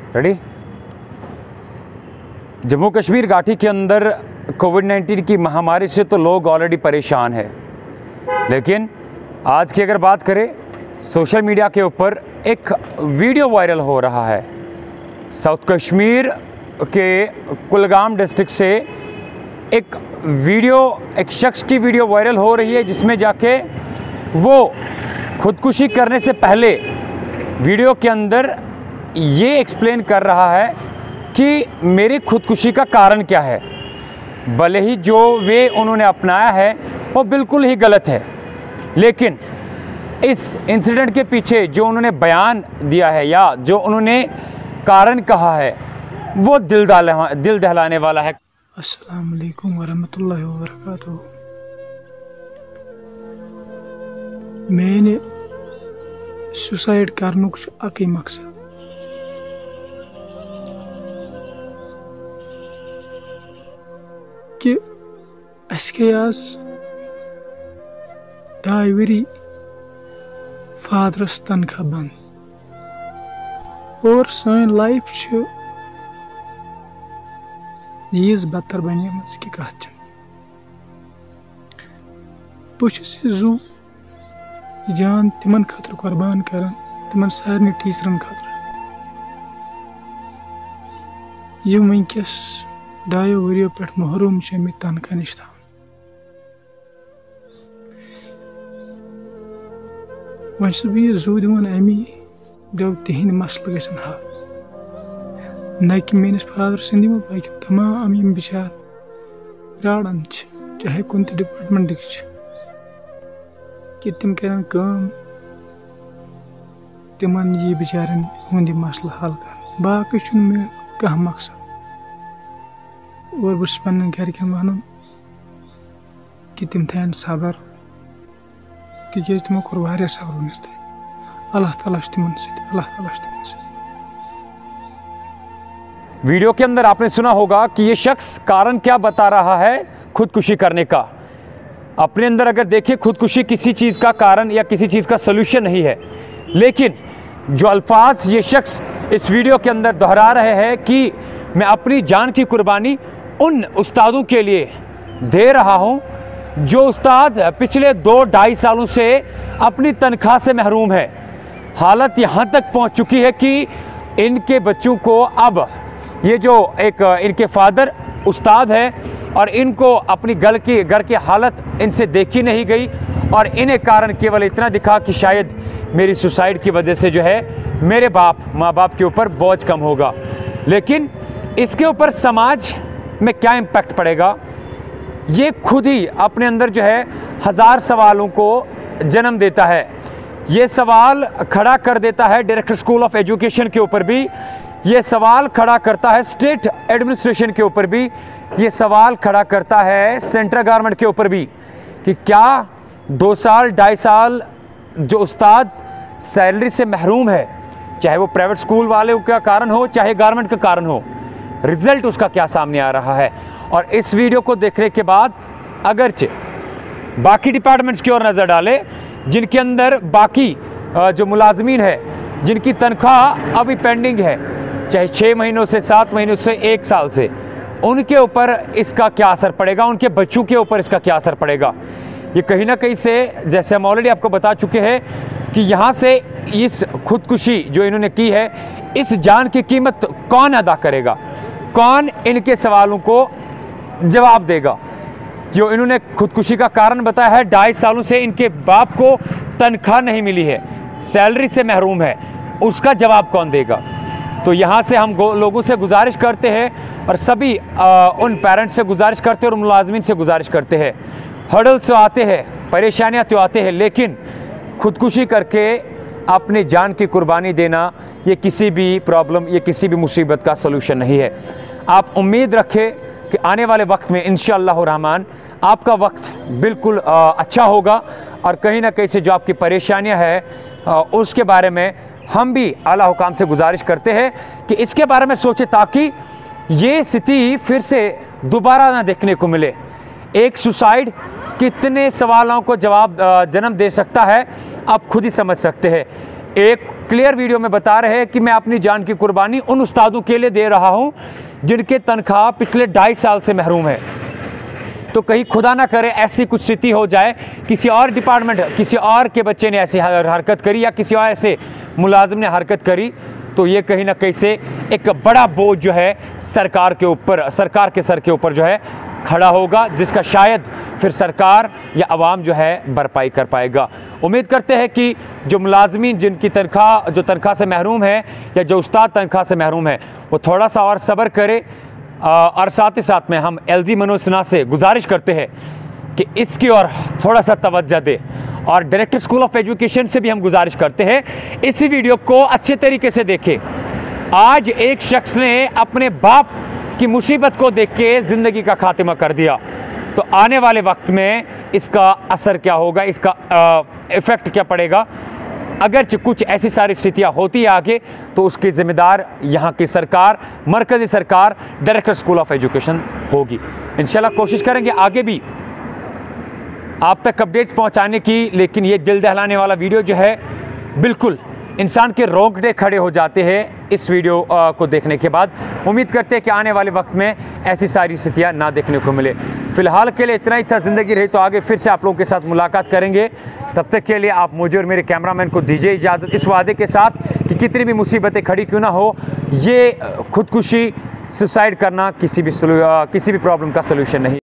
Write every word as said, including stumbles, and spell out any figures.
Ready. Jammu Kashmir घाटी के अंदर कोविड नाइन्टीन की महामारी से तो लोग ऑलरेडी परेशान हैं, लेकिन आज की अगर बात करें, सोशल मीडिया के ऊपर एक वीडियो वायरल हो रहा है। साउथ कश्मीर के कुलगाम डिस्ट्रिक्ट से एक वीडियो, एक शख्स की वीडियो वायरल हो रही है, जिसमें जाके वो खुदकुशी करने से पहले वीडियो के अंदर ये एक्सप्लेन कर रहा है कि मेरी खुदकुशी का कारण क्या है। भले ही जो वे उन्होंने अपनाया है वो बिल्कुल ही गलत है, लेकिन इस इंसिडेंट के पीछे जो उन्होंने बयान दिया है या जो उन्होंने कारण कहा है वो दिल दहला दिल दहलाने वाला है। अस्सलाम वालेकुम वरहमतुल्लाहि वबरकातुहू। मैंने सुसाइड करनुक अकी मकसद कि अस्के आज ढाई वरी फादरस तनखा बंद और सन लाइफ यीज बदतर बने कि कत बहुत जू जान तिमन खतर कुर्बान करान, तिमन सारे टीचरन खतर यम वनकस ढायो वरियो पे महरूम अमित तनखा नश था। वन बह जू दिवान अमी दव तिहद मसल गन हल, न कि मेस फादर सद बाकी तमाम यम बिचार प्राड़न चाहे कुन डिपार्टमेंट कि तम कर तिमन यी बिचारन हुंद मसल हल कर। बाकी मे कह मकसद और बस पन्न घरकन वन कि तम थान सबर, तिज तमो कोर वारिया सबर वनस तक। अल्लाह ताला तिमन सत अल्लाह ताला तिमन सत। वीडियो के अंदर आपने सुना होगा कि ये शख्स कारण क्या बता रहा है खुदकुशी करने का। अपने अंदर अगर देखें, खुदकुशी किसी चीज़ का कारण या किसी चीज़ का सलूशन नहीं है, लेकिन जो अल्फाज ये शख्स इस वीडियो के अंदर दोहरा रहे हैं कि मैं अपनी जान की कुर्बानी उन उस्तादों के लिए दे रहा हूं जो उस्ताद पिछले दो ढाई सालों से अपनी तनख्वाह से महरूम है। हालत यहां तक पहुंच चुकी है कि इनके बच्चों को अब ये जो एक इनके फादर उस्ताद है और इनको अपनी घर की घर की हालत इनसे देखी नहीं गई और इन्हें कारण केवल इतना दिखा कि शायद मेरी सुसाइड की वजह से जो है मेरे बाप माँ बाप के ऊपर बोझ कम होगा। लेकिन इसके ऊपर समाज में क्या इम्पैक्ट पड़ेगा, ये खुद ही अपने अंदर जो है हज़ार सवालों को जन्म देता है। ये सवाल खड़ा कर देता है डायरेक्टर स्कूल ऑफ एजुकेशन के ऊपर भी, ये सवाल खड़ा करता है स्टेट एडमिनिस्ट्रेशन के ऊपर भी, ये सवाल खड़ा करता है सेंट्रल गवर्नमेंट के ऊपर भी कि क्या दो साल ढाई साल जो उस्ताद सैलरी से महरूम है, चाहे वो प्राइवेट स्कूल वाले का कारण हो चाहे गवर्नमेंट का कारण हो, रिजल्ट उसका क्या सामने आ रहा है। और इस वीडियो को देखने के बाद अगरचे बाकी डिपार्टमेंट्स की ओर नज़र डाले जिनके अंदर बाकी जो मुलाजमीन है जिनकी तनख्वाह अभी पेंडिंग है, चाहे छः महीनों से सात महीनों से एक साल से, उनके ऊपर इसका क्या असर पड़ेगा, उनके बच्चों के ऊपर इसका क्या असर पड़ेगा। ये कहीं ना कहीं से, जैसे हम ऑलरेडी आपको बता चुके हैं कि यहाँ से इस खुदकुशी जो इन्होंने की है, इस जान की कीमत कौन अदा करेगा, कौन इनके सवालों को जवाब देगा। जो इन्होंने खुदकुशी का कारण बताया है, ढाई सालों से इनके बाप को तनख्वाह नहीं मिली है, सैलरी से महरूम है, उसका जवाब कौन देगा। तो यहाँ से हम लोगों से गुजारिश करते हैं और सभी आ, उन पेरेंट्स से गुजारिश करते हैं और मुलाजमीन से गुजारिश करते हैं, हर्डल्स तो आते हैं, परेशानियाँ तो आते हैं, लेकिन खुदकुशी करके अपनी जान की कुर्बानी देना ये किसी भी प्रॉब्लम, ये किसी भी मुसीबत का सलूशन नहीं है। आप उम्मीद रखें कि आने वाले वक्त में इंशाअल्लाह रहमान आपका वक्त बिल्कुल आ, अच्छा होगा और कहीं ना कहीं से जो आपकी परेशानियां हैं उसके बारे में हम भी आला हुकाम से गुजारिश करते हैं कि इसके बारे में सोचें ताकि ये स्थिति फिर से दोबारा ना देखने को मिले। एक सुसाइड कितने सवालों को जवाब जन्म दे सकता है आप खुद ही समझ सकते हैं। एक क्लियर वीडियो में बता रहे हैं कि मैं अपनी जान की कुर्बानी उन उस्तादों के लिए दे रहा हूं जिनके तनख्वाह पिछले ढाई साल से महरूम है। तो कहीं खुदा ना करे ऐसी कुछ स्थिति हो जाए, किसी और डिपार्टमेंट, किसी और के बच्चे ने ऐसी हरकत करी या किसी और ऐसे मुलाजिम ने हरकत करी, तो ये कहीं ना कहीं से एक बड़ा बोझ जो है सरकार के ऊपर, सरकार के सर के ऊपर जो है खड़ा होगा, जिसका शायद फिर सरकार या अवाम जो है भरपाई कर पाएगा। उम्मीद करते हैं कि जो मुलाजमीन जिनकी तनख्वाह जो तनख्वाह से महरूम है या जो उस्ताद तनख्वाह से महरूम है वो थोड़ा सा और सब्र करे। और साथ ही साथ में हम एलजी मनोज सिन्हा से गुजारिश करते हैं कि इसकी ओर थोड़ा सा तवज्जो दे, और डायरेक्टर स्कूल ऑफ एजुकेशन से भी हम गुजारिश करते हैं इसी वीडियो को अच्छे तरीके से देखें। आज एक शख्स ने अपने बाप की मुसीबत को देख के ज़िंदगी का खात्मा कर दिया, तो आने वाले वक्त में इसका असर क्या होगा, इसका इफ़ेक्ट क्या पड़ेगा। अगर कुछ ऐसी सारी स्थितियाँ होती है आगे, तो उसकी ज़िम्मेदार यहाँ की सरकार, मरकज़ी सरकार, डायरेक्टर स्कूल ऑफ एजुकेशन होगी। इंशाल्लाह कोशिश करेंगे आगे भी आप तक अपडेट्स पहुँचाने की। लेकिन ये दिल दहलाने वाला वीडियो जो है, बिल्कुल इंसान के रोंगटे खड़े हो जाते हैं इस वीडियो को देखने के बाद। उम्मीद करते हैं कि आने वाले वक्त में ऐसी सारी स्थितियाँ ना देखने को मिले। फ़िलहाल के लिए इतना ही था। ज़िंदगी रही तो आगे फिर से आप लोगों के साथ मुलाकात करेंगे। तब तक के लिए आप मुझे और मेरे कैमरामैन को दीजिए इजाज़त, इस वादे के साथ कि कितनी भी मुसीबतें खड़ी क्यों ना हो, ये खुदकुशी, सुसाइड करना किसी भी किसी भी प्रॉब्लम का सलूशन नहीं।